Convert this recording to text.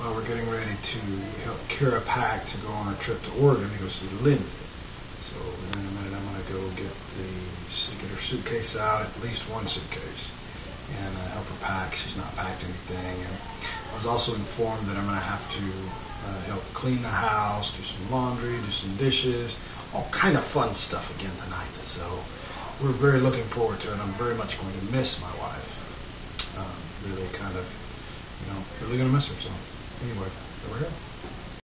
we're getting ready to help Kara pack to go on a trip to Oregon to go see Lindsay. So in a minute I'm going to go get her suitcase out, at least one suitcase, and help her pack. She's not packed anything. And I was also informed that I'm going to have to help clean the house, do some laundry, do some dishes, all kind of fun stuff again tonight. So we're very looking forward to it. I'm very much going to miss my wife. Really kind of, really going to miss her. So anyway, over here.